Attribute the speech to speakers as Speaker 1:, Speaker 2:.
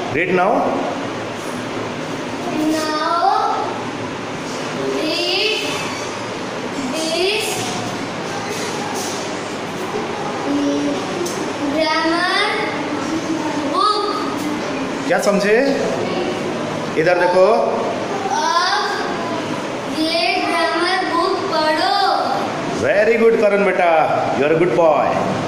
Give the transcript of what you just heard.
Speaker 1: Read now.
Speaker 2: Now read this grammar book.
Speaker 1: क्या समझे? इधर देखो.
Speaker 2: अब ये grammar book पढ़ो.
Speaker 1: Very good, Karan beta. You are a good boy.